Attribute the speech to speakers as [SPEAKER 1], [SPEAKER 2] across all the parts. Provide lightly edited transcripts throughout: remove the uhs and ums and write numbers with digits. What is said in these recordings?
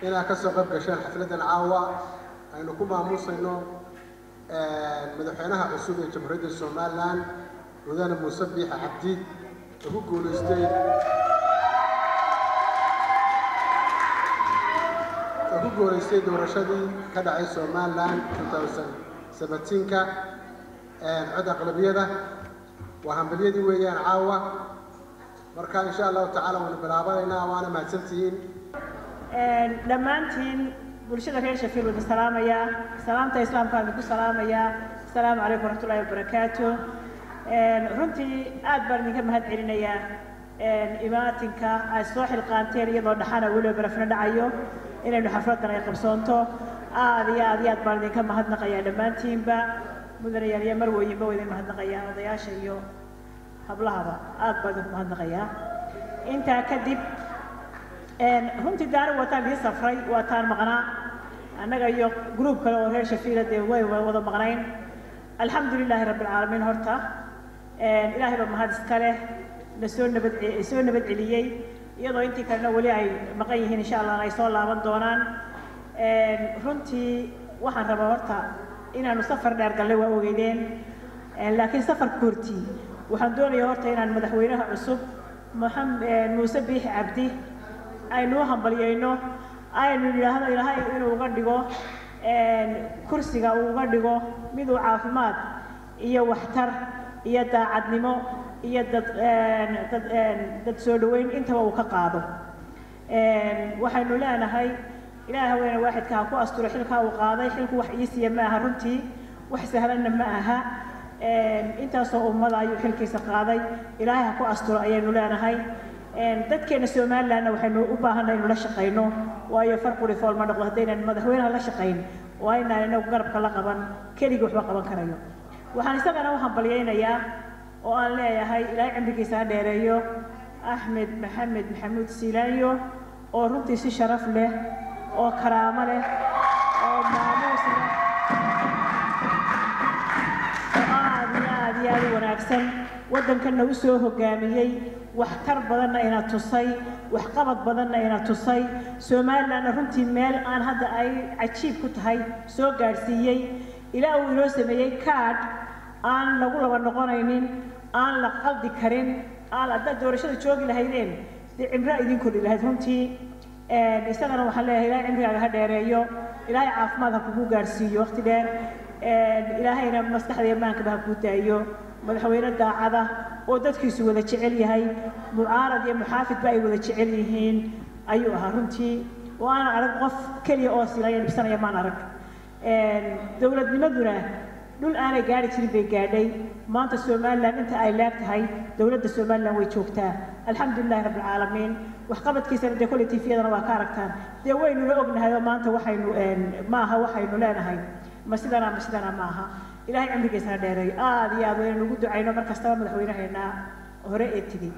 [SPEAKER 1] إلى كسر قبل كشان حفلة العاوة أنه كما موصينه مدحينها عصوبة جمهورية الصومالان وذانا مسبح عبدي وهو قولستي وهو قولستي دورشدي كدعي الصومالان 2017 عد أغلبية وهم بليدي ويان عاوة مركان إن شاء الله تعالى ونبلابنا وأنا ما تنتين
[SPEAKER 2] لما أنتين برشة خير شفير والسلام يا سلامة إسلام كان بكل سلام يا السلام عليكم ورحمة الله وبركاته runtii aad baan idinka mahad celinayaa imaatinka ay soo xilqaanteen iyadoo dhaxana weliba barafna dhacayo inaynu xafladan ay qabsoonto aad iyo aad baan idinka mahadnaqayaa dhammaantiinba mudanayaal iyo marwooyinba waa idin mahadnaqayaa odayaasha iyo hablahaba aad baan idinku mahadnaqayaa intaa kadib runtii daari wataan idin safray waataan maqnaa annaga iyo gruub kale oo reer shafiila dee way wada maqnayn alxamdulilaahi rabbilcaalamiin horta ilaahay baa mahad iska leh soo nabad celiyey iyadoo intii kalena weli ay maqan yihiin insha allah ay soo laaban doonaan runtii waxaan rabaa horta inaanu safar dheer gallay waa ogeydeen laakiin safarka hortii waxaan doonayaa horta inaan madaxweynaha cusub muuse biixi cabdi aynu hambalyayno aynu yidhaahdo ilaahay inuu uga dhigo kursiga uu uga dhigo mid uu caafimaad iyo waxtar iyo daacadnimo iyo dad soo dhaweyn intaba uu ka qaado waxaynu leenahay ilaahay haweeney waaxidka ha ku asturo xilkaa uu qaaday xilku wax iisiya ma aha runtii wax sahlanna ma aha intaasoo ummada ayuu xilkiisa qaaday ilaahay ha ku asturo ayaynu leenahay dadkeena Soomaaliland waxaynu u baahannahay inuu la shaqeyno waayo farqu rifool ma noqdo haddaynan madaxweynaha la shaqeyn waa inaan inagu garabka la qaban keligii waxba qaban karayo waxaan isagana u hambalyaynayaa oo aan leeyahay ilaahay cimrigiisa ha dheereeyo Axmed Maxamed Maxamuud Siilaanyo oo runtii si sharaf leh oo karaamo leh oo maamuus leh aad wanaagsan waddankan u soo hogaamiyay waxtar badanna ina tusay waxqabad badanna ina tusay Soomaaliland runtii meel aan hadda ay cajiib ku tahay soo gaarsiiyay ilaa uu inoo sameeyay card aan lagu laba noqonaynin aan la qaldi karin aan hadda doorashada joogi lahaydeen cimri idin kordhi lahayd runtii isagana waxaan leeyahay ilaahay cimrigaaga ha dheereeyo ilaahay caafimaad ha kugu gaarsiiyo waqti dheer ilaahayna maskaxda ammaanka ha ku daayo madaxweyne daacada oo dadkiisu wada jecel yahay mucaarad iyo muxaafid ba ay wada jecel yihiin ayuu ahaa runtii oo aan arag qof kaliya oo silaya nibsanaya maan arag dowladnimaduna dhul aanay gaari jirin bay gaadhay maanta Soomaaliland inta ay leegtahay dowladda Soomaaliland way joogtaa alxamdulilaahi rabbil caalamiin waxqabadkiisana dee kulli tifiyadana waa ka aragtaan dee waynu la ognahay oo maanta waxaynu maaha waxaynu leenahay ma sidana maaha ilaahay cimrigiisa ha dheereeyo aad iyo aad waynu ugu ducayno markastaba madaxweynaheena hore ee tegey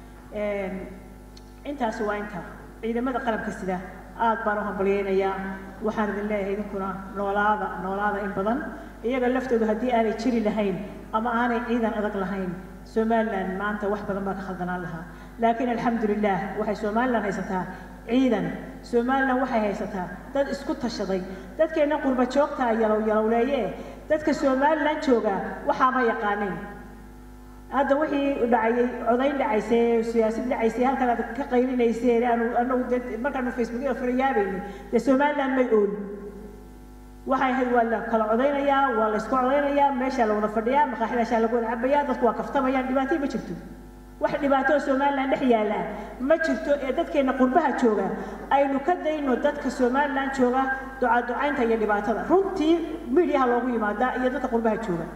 [SPEAKER 2] intaas waa inta ciidamada qalabka sida aad baan u hambalyaynayaa waxaan idin leeyahay idinkuna noolaada in badan iyaga laftoodu haddii aanay jiri lahayn ama aanay ciidan adag lahayn Soomaaliland maanta wax badan baa ka khaldanaan lahaa laakiin alxamdulillaah waxay Soomaaliland haysataa ciidan Soomaaliland waxay haysataa dad isku tashaday dadkeena qurba joogta yalowleeye dadka Soomaaliland jooga waxa ma yaqaaneen هذا وحي دعي عضين دعي سياسي دعي سي هل كانت كقيلين يصير أنا ما كانوا فيسبوك فريابين تسمعنا لما يقول وحي هذا ولا كلا عضين يا ولا اسكو عضين يا ماشي لو نفرديا ما خلينا شال نقول عبيا ضد وقفت ما يعني دباتي ما شفتوا واحد دباتو سومالان نحيا لا ما شفتوا دتك نقربها جوجا أي نكدة إنه دتك سومالان جوجا دعين تيجي دباتها رنتي ميديا هالوجي ما دا يدتك قربها جوجا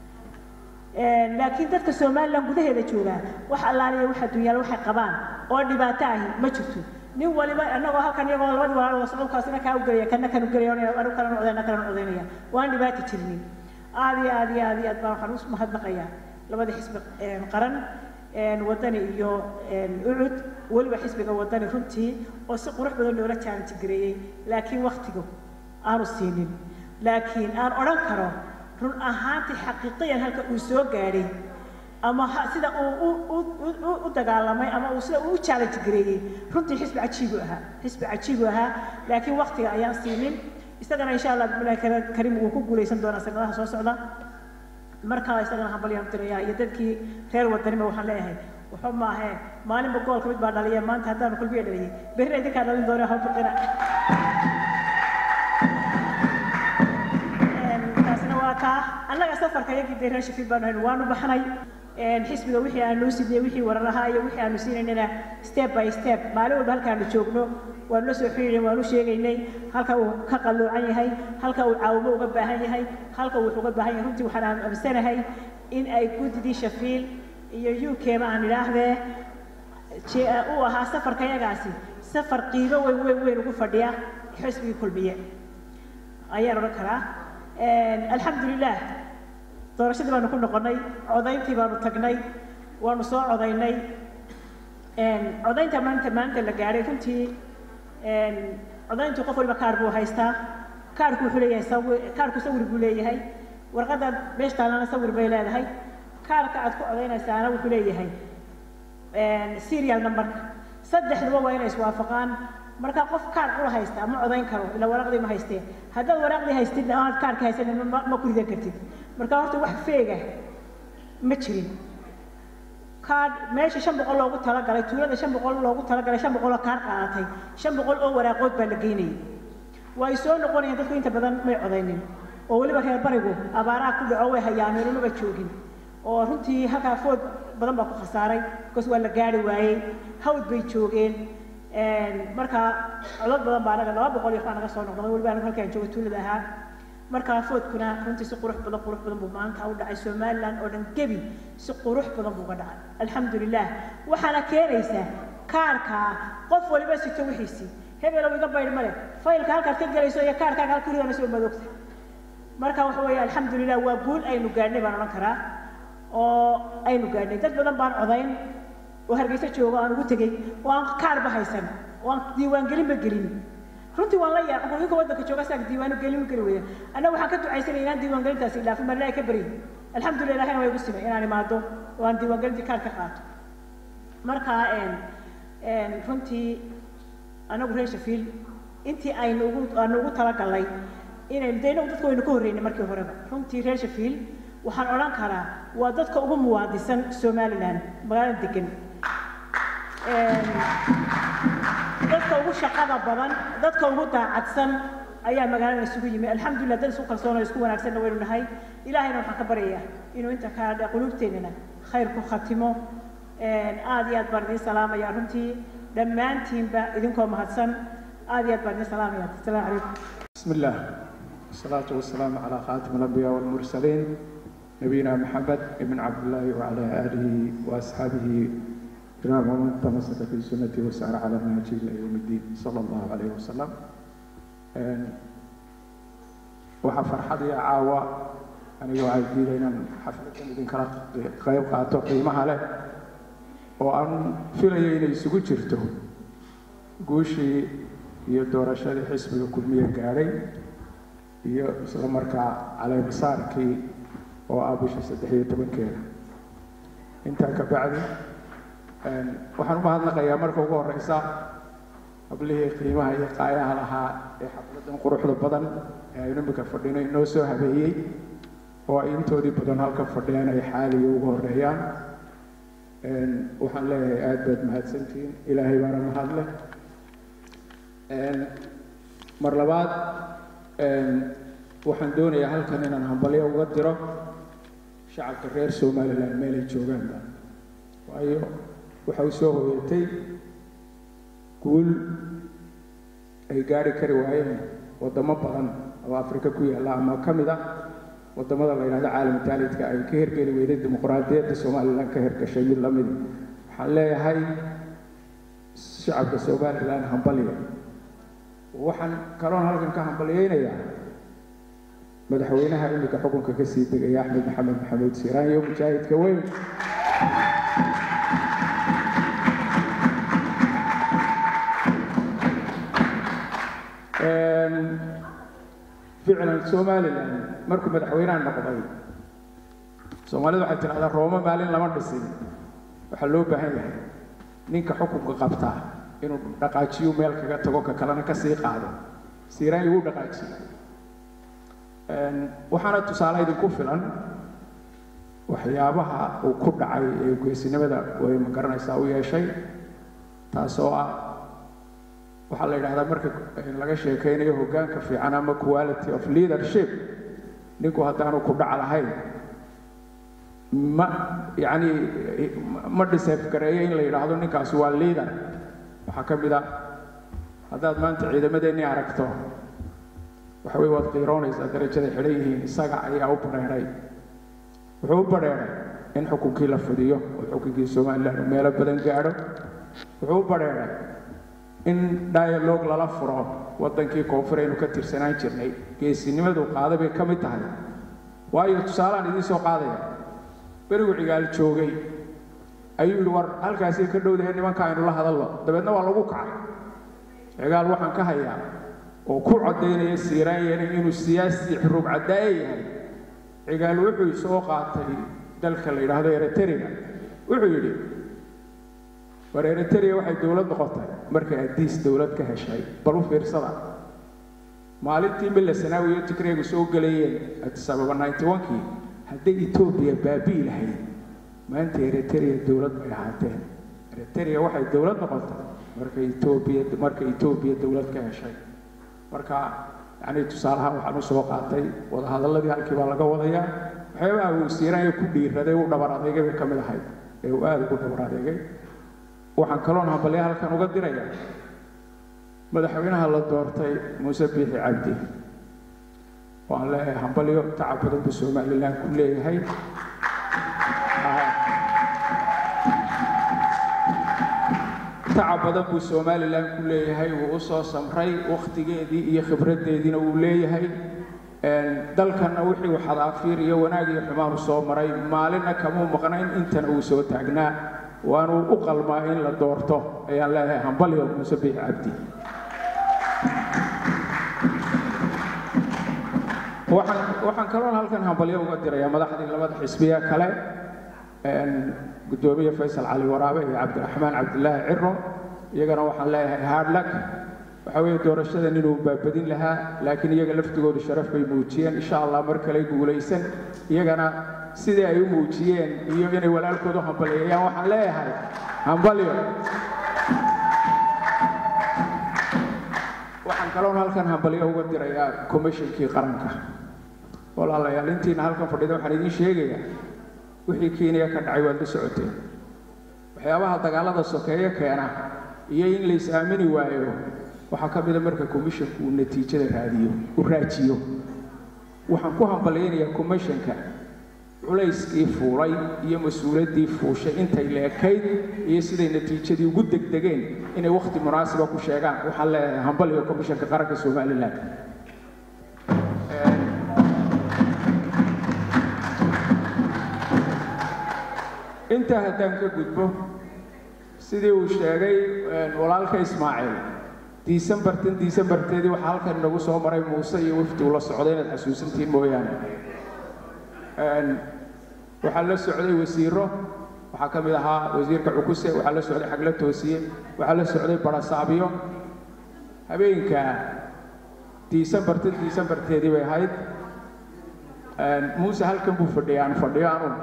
[SPEAKER 2] لكن dadka Soomaaliland gudaheeda jooga waxa allaaliye waxa dunyada waxa qabaan oo dhibaato ah ma jirto nin waliba anagoo halkan iyagoo labada walaal oo socodkaasina ka u galaya kana kan u galayo anu kala noqdeenaya waan dhibaato jirnay aad baan waxaan u mahadnaqayaa labada xisbi qaran wadani iyo ucud waliba xisbiga wadani runtii oo si qurux badan loola jaantigareeyay laakiin waqtigu aanu siinin laakiin aan oran karo run ahaantii xaqiiqiyan halka uu soo gaaray ama sida uu dagaalamay ama uu sida uu challenge gareeyay runtii xisbi cajiib ahaa laakiin waqtiga ayaan siinin isagana insha Allah billahi karim uu ku guuleysan doona sanadaha soo socda markaa isagana hambaliyaan tiraya iyo dadkii reer wadanima waxaan leeyahay wuxuu ma ahe maalinba goolka mid baa dhaliyay maanta haddaan kulbiye dhaliyay berri idinkaa dhalin doona hawbaqina taasina waa kaa annaga safarka yagii dee reer Sheffield baan ahayn waanu baxnay xisbiga wixii aanu sidnay wixii wararaha iyo wixii aanu siinayna step by step maalin walba halkaanu joogno waanu la soo xiriirinay waanu sheegaynay halka uu ka qaloocan yahay halka uu caawimo uga baahan yahay halka uu uga baahan yahay runtii waxaan aaminsanahay in ay guddidii Sheffield iyo UK ma aan ilaahdee uu ahaa safarka yagaasi safar qiimo weyn ugu fadhiya xisbiga kulmiye ayaan oran karaa alxamdulilah doorashadii baanu ku noqonay codayntii baanu tagnay waanu soo codaynay codaynta maanta la gaaray runtii codayntu qof waliba kaar buu haystaa kaarku wuxuu leeyahay kaarku sawir buu leeyahay warqadda meesha taalana sawir bay leedahay kaarka aad ku codaynaysaana wuxuu leeyahay serial numberka saddexduba waa inay iswaafaqaan marka qof kaar u haysta ma codayn karo ila waraaqdii ma haystee haddaad waraaqdii haystid aad kaarka haysan ma ku ridan kartid marka horta wax feega ma jirin kaar meesha 500 loogu talagalay tuulada 500 loogu talagalay 500 kaar qaadatay 500 oo waraaqood baa la geynay way soo noqonayaan dadku inta badan may codaynin oo waliba reer barigu abaaraha ku dhaco way hayaan meeluma joogin oo runtii halka food badan baa ku khasaaray because waa la gaari waayay hawd bay joogeen marka codad badan baa naga 200 waxaan naga soo noqday waliba anigu halkaan joogo tuulada ahaa marka foodkuna runtii si qurux badan buu maanta u dhacay Soomaaliland oo dhan gabi si qurux badan buu ka dhacay alxamdulillah waxaana keenaysaa kaarka qof waliba si tawxiisi hebel oo iga bayr male faylka halka ka galayso iyo kaarka halka ku ridanayso madogta marka waxa weeye alxamdulillah waa guul aynu gaadhnay baan oran karaa oo aynu gaadhnay dad badan baan codayn oo hargeysa joogo aan ugu tagay oo aan kaar ba haysan oo aan diiwaan gelin ba gelin runtii waan la yaacay ninka waddanka jooga saak diiwaan gelin weeyo ana waxaan ka ducaysanay inaan diiwaan gelintaasi ilaafin mar ka bari alxamdulillah way ugu simay inaan imaado oo aan diiwaan gelintii kaar ka qaato marka runtii anagu reer Sheffield intii aynu ugu talagalay inaynu deeno dadku waynu ka horreynay markii horeba runtii reer Sheffield waxaan oran karaa waa dadka ugu muwaadisan Somaliland magaalada degan dadka ugu shaqada badan dadka ugu daacadsan ayaa magaalada isugu yimid alxamdulillah dad isku kalsoon oo isku wanaagsan waynu nahay ilaahayna waxaan ka baryayaa inuu inta ka hadha qulubteena khayr ku khatimo aad iyo aad baan idin salaamaya runtii dhammaantiinba idinkoo mahadsan aad iyo aad baan idin salaamaya assalaamu calaykum
[SPEAKER 3] bismillah والصلاة والسلام على خاتم الأنبياء والمرسلين نبينا محمد بن عبد الله وعلى آله وأصحابه كرام ومن تمسك في سنته وسار على نهجه إلى يوم الدين صلى الله عليه وسلم. وحفر حدي عاوة أنا يعيد لنا حفلة من كرات قيم قاتو قيمها له وأن في ليلة يسوق جرته قوشي يدور شادي حسب الكلمية قاري iyo isla markaa calay masaarkii oo aabusha 13 keena inta ka bacdi waxaan u mahadnaqayaa marka ugu horeysa qablihii qiimaha iyo qaayaha lahaa ee xafladan quruxda badan ee aynu imika fadhino inoo soo habeeyey oo ay intoodii badan halka fadhiyaan ay xaaliga ugu horeeyaan waxaan leeyahay aad baad mahadsantihiin ilaahay baana mahadle mar labaad waxaan doonayaa halkan inaan hambalyo uga diro shacabka reer Somaliland meel ay joogaan waayo waxa uu soo hoyatay guul ay gaari kari waayeen wadamo badan oo Afrika ku yaala ama kamid ah wadamada la yiraahdo caalamka taalidka ay ka hirgeli weeyday dimuqraadiyadda Somaliland ka hirgashay mid lamid waxaan leeyahay shacabka Somaliland hambalyo waxaan kaloon halkan ka hambalyeynaya madaxweynaha imika xukunka ka sii degay Axmed Maxamed Maxamuud Siiraan iyo mujaahidka weyn فعلا Somaliland markuu madaxweynaha noqday Soomaalidu waxay tiraahdaa Roma maalin lama dhisin waxaa loo baahan yahay ninka xukunka qabtaa inuu dhaqaajiyo meel kaga tago ka kalena ka sii qaado siiraan igu dhaqaajiyo waxaana tusaale idinku filan waxyaabaha uu ku dhacay ee geesinimada way ma garanaysaa u yeeshay taasoo ah waxaa la yidhaahdaa marka laga sheekaynayo hoggaanka fiican ama quality of leadership ninku haddaanu ku dhac lahayn ma deserve gareeyo in la yidhaahdo ninkaasi waa leader waxaa ka mid ah haddaad maanta ciidamadeennii aragto waxa wey waad qiiroonaysaa darajaday xidhan yihiin isaga ayaa u badheeray wuxuu u badheeray in xukunkii la fudiyo oo xukunkii somaliland uu meelo badan gaadho wuxuu u badheeray in dialogue lala furo waddankii koonfur aynu ka tirsanaan jirnay geesinimadu qaada bay ka mid tahay waayo tusaalaan idiin soo qaadaya berigu cigaal joogay ayuu yidhi war halkaasii ka dhowdahay nimanka aynu la hadallo dabeedna waa lagu kacay cigaal waxaan ka hayaa oo ku caddaynaya siiraanyana inuu siyaasi xuruub caddaaye yahay cigaal wuxuu soo qaatay dalka la yidhaahdo eritrea wuxuu yidhi war eritrea waxay dowlad noqotay markay adiis dowlad ka heshay bal u fiirsada maalintii milla sanaawi iyo tigreegu soo gelayeen addis ababa 91kii hadday etoobiya baabi'i lahayd maanta eritrea dowlad bay ahaateen eritrea waxay dowlad noqotay markay etoobiya dowlad ka heshay marka yani tusaalahaan waxaan u soo qaatay wadahadalladii halkii baa laga wadayaa waxyaabaha uu siiraanya ku dhiiraday u dhabar adeegay bay ka mid ahayd ee uu aada ugu dhabar adeegay waxaan kaloon hambalya halkan uga diraya madaxweynaha la doortay muuse biixi cabdi waan leeyahay hambalyo tacab badan buu somaliland ku leeyahay tacab badan buu somaliland ku leeyahay wuu u soo samray wakhtigeedii iyo khibraddeediina wuu leeyahay dalkanna wixii uu xadaafiir iyo wanaag iyo xumaan u soo maray maalinna kamuu maqnayn intana uu soo taagnaa waanu u qalmaa in la doorto ayaan leeyahay hambalyo muuse biixi cabdi waxaan kaloon halkan hambalyo uga dirayaa madaxdii labada xisbiya kale gudoomiye faysal cali waraabe iyo cabdiraxmaan cabdilaahi ciro iyagana waxaan leeyahay hard luck waxa weeye doorashadan inuu baabadin lahaa laakiin iyaga laftigoodu sharaf bay muujiyeen insha allah mar kale guulaysan iyagana sidii ay u muujiyeen iyo inay walaalkoodu hambaleeyaan waxaan leeyahay hambalyo waxaan kaloon halkan hambalyo uga dirayaa commissionkii qaranka walaalayaal intiina halkan fadhida waxaan idiin sheegayaa wixii Kenya ka dhacay waad la socoteen waxyaabaha dagaalada sokeeye keena iyo in la is-aamini waayo waxaa ka mid ah marka commissionku uu natiijada raajiyo waxaan ku hambaleynayaa commissionka culayskii fuulay iyo mas-uuliyaddii fuushay intay leekayd iyo siday natiijadii ugu degdegeen inay waqti munaasiba ku sheegaan waxaan leeyahay hambalyo commissionka qaranka somaliland inta haddaan ka gudbo sidii uu sheegay walaalka ismaaciil disembarteedii waxaa halkan inagu soo maray muuse iyo wafdi uu la socday inaad xasuusantiin mooyaane waxaa la socday wasiiro waxaa ka mid ahaa wasiirka cukuse waxaa la socday xagla toosiye waxaa la socday barasaabyo habeenka disembarteedii bay ahayd muuse halkan buu fadhiyo anun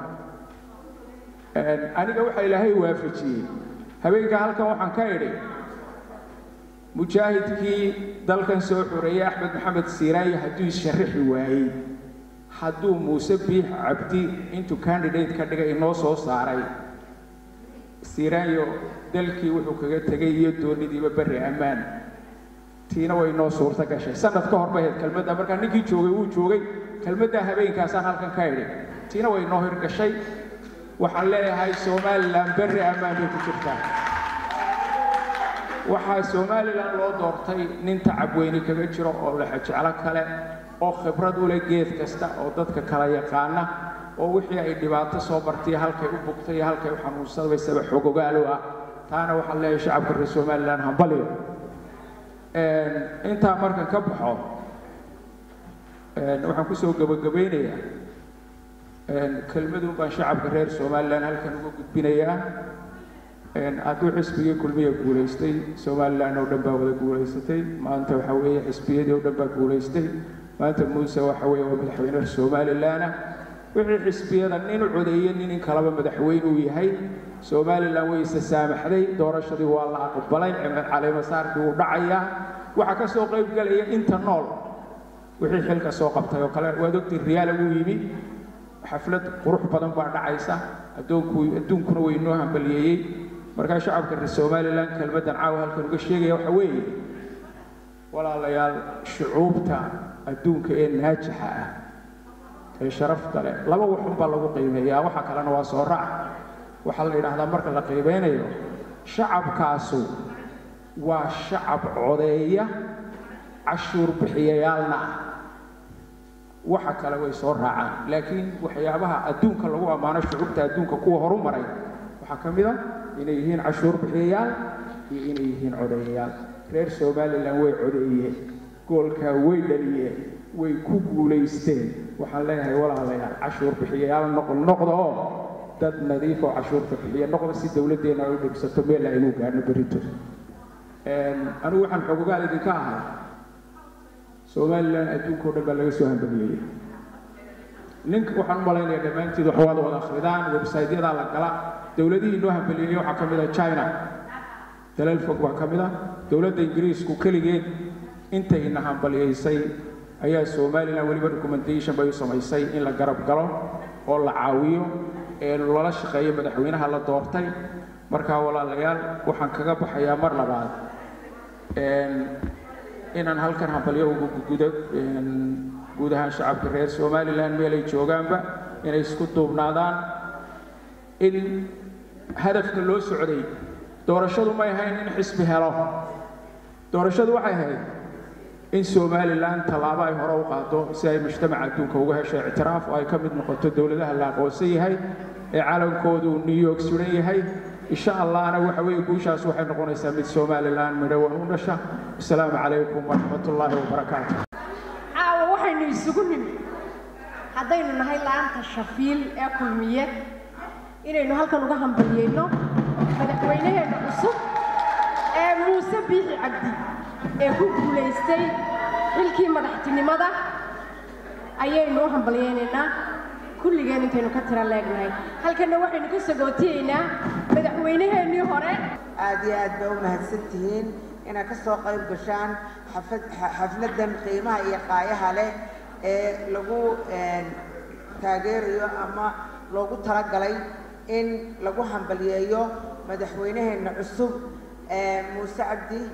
[SPEAKER 3] aniga waxaa ilaahay waafajiyey habeenka halkan waxaan ka idhi mujaahidkii dalkan soo xoreeyay axmed maxamed siiraaye hadduu isharixi waayey hadduu muuse biix cabdi intuu candidate ka dhigay inoo soo saaray siiraayo dalkii wuxuu kaga tegay iyo doonidiiba berri ammaan tiina way inoo suurta gashay sanad ka hor bay ahayd kelmadda markaa ninkii joogay wuu joogay kelmaddaa habeenkaasaan halkan ka idhi tiina way inoo hirgashay waxaan leeyahay somaliland berri ammaan bay ku jirtaa waxaa somaliland loo doortay nin tacab weyni kaga jiro oo lexajeclo kale oo khibrad u leh geed kasta oo dadka kala yaqaana oo wixii ay dhibaato soo bartay halkay u bugtay iyo halkay u xanuunsadbaysaba xogogaalo ah taana waxaan leeyahay shacabka reer somaliland hambalyo intaa markan ka baxo waxaan kusoo gabagabeynayaa kelmadun baan shacabka reer somaliland halkan uga gudbinayaa hadduu xisbigii kulmiya guulaystay somalilan oo dhan baa wada guulaysatay maanta waxa weeye xisbiyadii oo dhan baa guulaystay maanta muuse waxa weeye waa madaxweynaha somalilan wixii xisbiyada nin codeeyay nin kalaba madaxweyne uu yahay somalilan way isa saamaxday doorashadii waa la aqbalay cali masaarkii uu dhacayaa waxa ka soo qayb galaya inta nool wixii xilka soo qabtay oo kale waa doctor riyaal uu yimi xaflad qurux badan baa dhacaysa adduunkuna way noo hambalyeeyay marka shacabka reer somalilan kelmadan caawa halkan uga sheegaya waxa weeye walaalayaal shucuubta adduunka ee naajixa ah ee sharafta leh laba waxun baa lagu qiimeeyaa waxa kalena waa soo raac waxaa la yidhaahdaa marka la qiimeynayo shacabkaasu waa shacab codeeya cashuur bixiyayaalna ah waxa kale way soo raacaan laakiin waxyaabaha adduunka lagu ammaano shucuubta adduunka kuwa horumaray waxaa ka mid ah inay yihiin cashuur bixiyayaal iyo inay yihiin codeeyayaal reer somalilan way codeeyeen goolkaa way dhaliyeen way ku guulaysteen waxaan leeyahay walaalayaal cashuur bixiyayaal noqda oo dad nadiif oo cashuurta bixiya noqda si dowladdeena ay u dhibsato meel aynu gaarno berito anigu waxaan xogogaal idinka ahay somalilan adduunka oo dhan baa laga soo hambaliyey ninka waxaan u malaynayaa dhammaanteed wax waad wada akhridaan websaytyadaa la gala dowladihii noo hambaliyey waxaa ka mid ah china dalal fog baa ka mid ah dowladda ingiriisku keligeed intayna hambaliyeysay ayaa somalilan weliba recommendation bay u samaysay in la garab galo oo la caawiyo ee loola shaqeeyo madaxweynaha la doortay markaa walaalayaal waxaan kaga baxayaa mar labaad inaan halkan hambalyo ugu guud ahaan shacabka reer somalilan meel ay joogaanba inay isku duubnaadaan in hadafka loo socday doorashadu may ahayn in xisbi helo doorashadu waxay ahayd in somalilan tallaabo ay hore u qaado si ay mujtamaca adduunka uga hesho ictiraaf oo ay ka mid noqoto dowladaha la aqoonsan yahay ee calankoodu new york suran yahay insha allahna waxa weeye guushaas waxay noqonaysaa mid somalilan midhowan u dhasha asalaamu calaykum waraxmatullaahi wabarakaatu
[SPEAKER 4] caawa waxaynu isugu nimid haddaynu nahay laanta shafiil ee kulmiye inaynu halkan uga hambaliyeyno madaxweynaheena cusub ee muuse biixi cabdi ee ku guulaystay xilkii madaxtinimada ayaynu u hambaliyeynaynaa kulligeen intaynu ka tira leegnahay halkanna waxaynu ka sagootiyeynaa madaxweynaheennii hore
[SPEAKER 5] aad iyo aad baa u mahadsantihiin inaad ka soo qayb gashaan xafladan qiimaha iyo qaayaha leh ee lagu taageerayo ama loogu talagalay in lagu hambaliyeeyo madaxweynaheena cusub muuse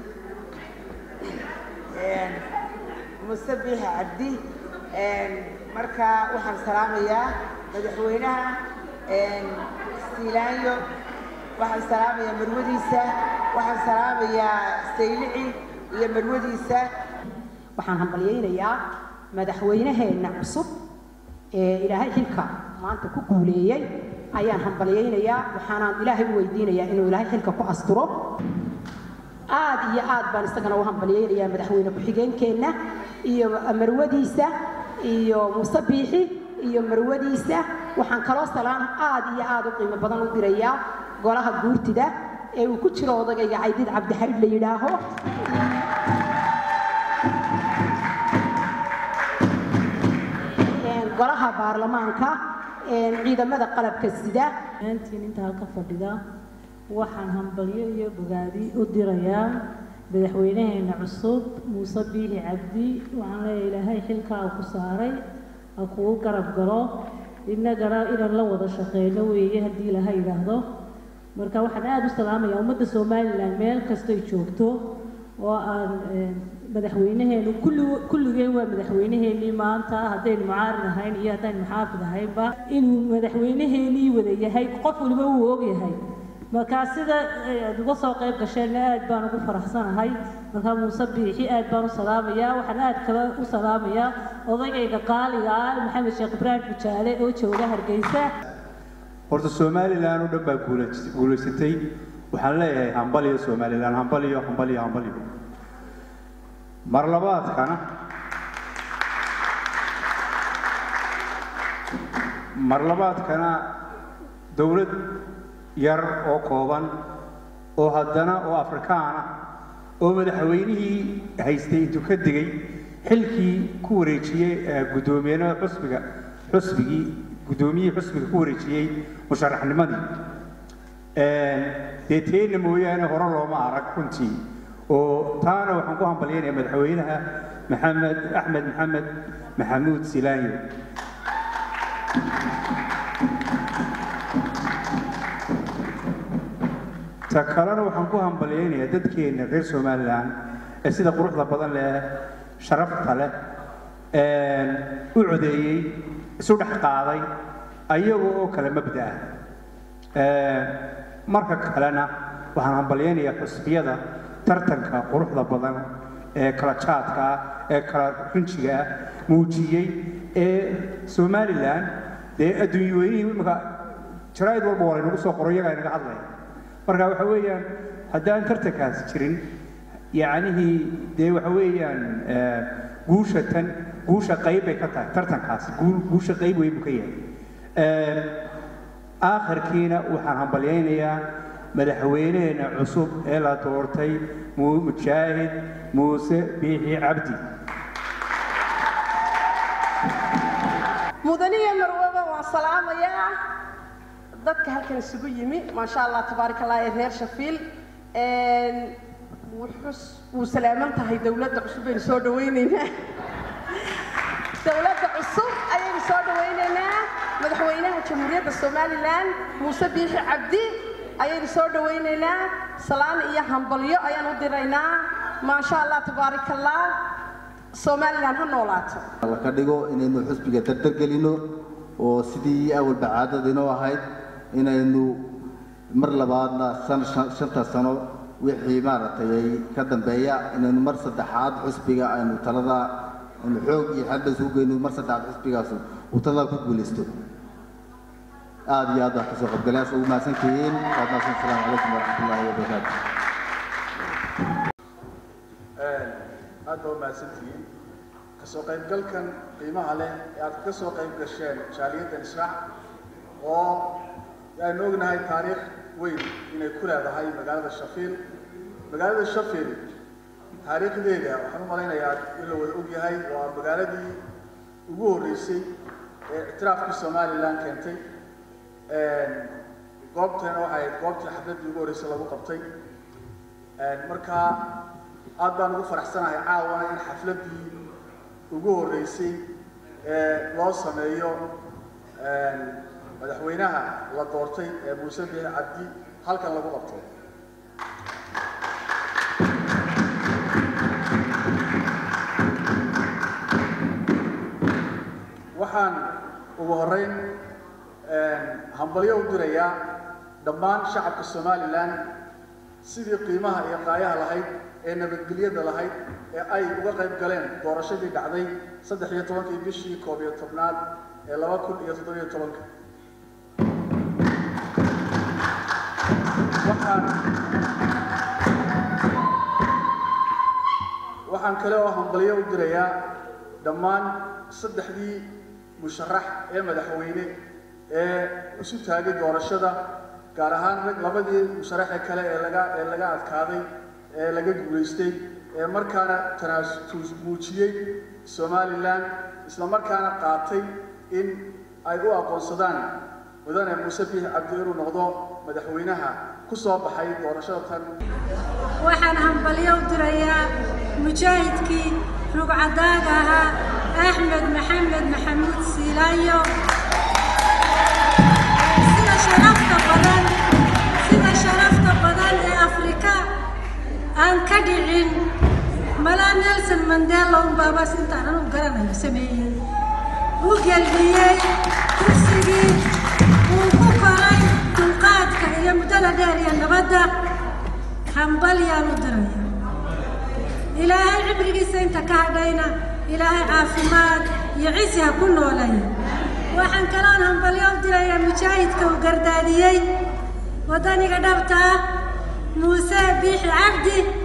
[SPEAKER 5] biixi cabdi marka waxaan salaamayaa madaxweynaha siilaanyo waxaan salaamayaa marwadiisa waxaan salaamayaa saylici iyo marwadiisa
[SPEAKER 4] waxaan hambaliyeynayaa madaxweynaheena cusub ee ilaahay xilka maanta ku guuleeyay ayaan hambaliyeynayaa waxaanaan ilaahay u weydiinayaa inuu ilaahay xilka ku asturo aad iyo aad baan isagana u hambaliyeynayaa madaxweyne ku-xigeenkeenna iyo marwadiisa iyo muuse biixi iyo marwadiisa waxaan kaloo salaan aad iyo aad u qiimo badan u dirayaa golaha guurtida ee uu ku jiro odagayga caydiid cabdixariid la yidhaaho golaha baarlamaanka ciidamada qalabka sida
[SPEAKER 2] maantiin inta halka fadhida waxaan hambalyo iyo bogaadi u dirayaa madaxweynaheena cusub muuse biixi cabdi waxaan leeyahay ilaahay xilkaa ku saaray ha kugu garab galo innagana inaan la wada shaqeyno weeye haddii ilaahay yidhaahdo marka waxaan aada u salaamayaa ummadda somalilan meel kastay joogto oo aan madaxweynaheenu kulligeen waa madaxweynaheenii maanta haddaynu mucaarid ahayn iyo haddaynu muxaafid ahaynba inuu madaxweynaheenii wada yahay qof waliba uu og yahay markaa sida aad uga soo qayb gasheenna aad baan ugu faraxsanahay markaa muuse biixi aad baan u salaamayaa waxaan aad kale u salaamayaa odagayga qaaliga ah maxamed sheekh ibraahim bujaale oo jooga hargeysa
[SPEAKER 6] horta somalilan oo dhan baa guulaysatay waxaan leeyahay hambaliyo somalilan hambaliyo hambaliyo hambaliyo mar labaadkana dowlad yar oo kooban oo haddana oo afrikaana oo madaxweynihii haystay intuu ka digay xilkii ku wareejiyey gudoomiyada gudoomiyihii xusbiga ku wareejiyey musharaxnimadii deeteena mooyaane hore looma arag runtii oo taana waxaan ku hambalyaynayaa madaxweynaha axmed maxamed maxamuud silaanyo ta kalena waxaan ku hambalyaynayaa dadkeena reer Somaliland ee sida quruxda badan leh sharafta leh u codeeyay isu dhex qaaday ayagoo oo kala mabda marka kalena waxaan hambalyaynayaa xusbiyada tartanka quruxda badan ee kala jaadka ee kala runjiga muujiyay ee Somaliland ee adduunyadeedii imika jaraa'id walba waa lagu soo qoray iyaga inaga hadlay marka waxa weeyaan haddaan tartankaas jirin yacni dee waxa weeyaan guusha qayb bay ka tahay tartankaas guusha qayb weyn buu ka yahay aakhirkiina waxaan hambalyaynayaa madaxweynaheena cusub ee la doortay mujaahid muuse biixi cabdi
[SPEAKER 7] mudaniya marwaba waa salaamayaa dadka halkan isugu yimi maasha Allah tabaaraka Allah ee reer Shafiil wuu salaaman tahay dawladda cusub ee soo dhaweynaynaa dawladda cusub ayay soo dhaweynaynaa madaxweynaha jamhuuriyadda Somaliland muuse biixi cabdi ayay soo dhaweynaynaa salaan iyo hambalyo ayaan u diraynaa maasha Allah tabaaraka Allah Somaliland ha noolaato
[SPEAKER 8] Allah ka dhigo inaynu xusbiga dardargelino oo sidii awal bacaadadino ahayd inaynu mar labaadna shanta sano wixii maaragtay ay ka dambeeya inaynu mar saddexaad xusbiga aynu talada aynu xoog iyo xadda soo geyno mar saddexaad xusbigaas uu talada ku guuleysto aad iyo aad wax soo qabgalaas ugu maasantihiin assalaamu calaykum waraxmatullaahi wabarakaatuh
[SPEAKER 9] aad baa maasantihiin kasoo qaybgalkan qiimaha leh ee aad ka soo qayb gasheen jaaliyaddan Israac oo aynu ognahay taariikh weyn inay ku leedahay magaalada Shafiil taariikhdeeda waxaan u malaynayaa in la wada og yahay waa magaaladii ugu horeysay ee ictiraafka Somaliland keentay goobtana waxay goobtii xafladii ugu horeysay lagu qabtay marka aad baan ugu faraxsanahay caawana in xafladii ugu horeysay ee loo sameeyo madaxweynaha la doortay ee muuse biixi cabdi halkan lagu qabto waxaan ugu horeyn hambalyo u dirayaa dhammaan shacabka Somaliland sidii qiimaha iyo qaayaha lahayd ee nabadgelyada lahayd ee ay uga qayb galeen doorashadii dhacday 13 bishii 11aad ee 2017 waxaan kale oo hambalyo u dirayaa dhammaan saddexdii musharax ee madaxweyne ee isu taagay doorashada gaar ahaan labadii musharax ee kale ee laga adkaaday ee laga guuleystay ee markaana tanaasul muujiyay Somaliland isla markaana qaatay in ay u aqoonsadaan mudane muuse biixi cabdi inuu noqdo madaxweynaha ku soo baxay doorashada tan
[SPEAKER 10] waxaan hambalyo u dirayaa mujaahidkii rugcadaaga ahaa axmed maxamed maxamuud silaanyo sida sharafta badan ee Afrika aan ka dhicin mala Nelson Mandela baba sintaan u garanayo sameeyay uu galbiyay kursigii uu ku koray dulqaadka iyo mudada dheer iyo nabadda hambalyo u dirayaa ilaahay cibrigiisa inta ka hadhayna ilaahay caafimaad iyo ciise ha ku noolay waxaan kalaan hambalyo u dirayaa mujaahidka u gardaadiyay wadaniga dhabta muuse biixi cabdi